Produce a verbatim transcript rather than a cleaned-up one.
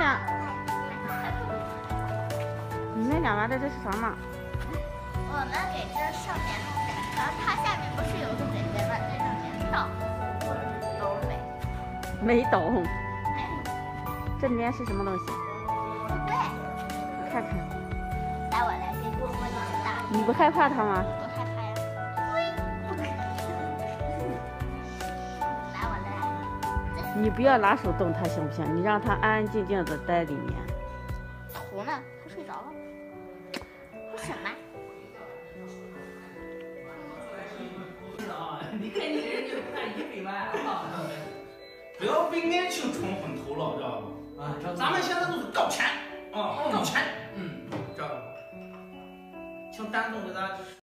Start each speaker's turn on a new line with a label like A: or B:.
A: 俩，你们俩玩的这是什么？
B: 我们给这上面弄点，然后它下面不是有个嘴嘴吗？在上面倒，都是没。
A: 没懂。这里面是什么东西？
B: 对，
A: 看看。
B: 来，我来给波波一只大。
A: 你不害怕它吗？
B: 不害怕呀。来，我来。
A: 你不要拿手动它行不行？你让它安安静静的待里面。
B: 图呢？它睡着了。我什么？
C: 你看你这人就看一百万啊！不要被爱情冲昏头了，知道吧？啊，咱们现在都是搞钱啊，搞钱，嗯，知道吧？请丹总给咱。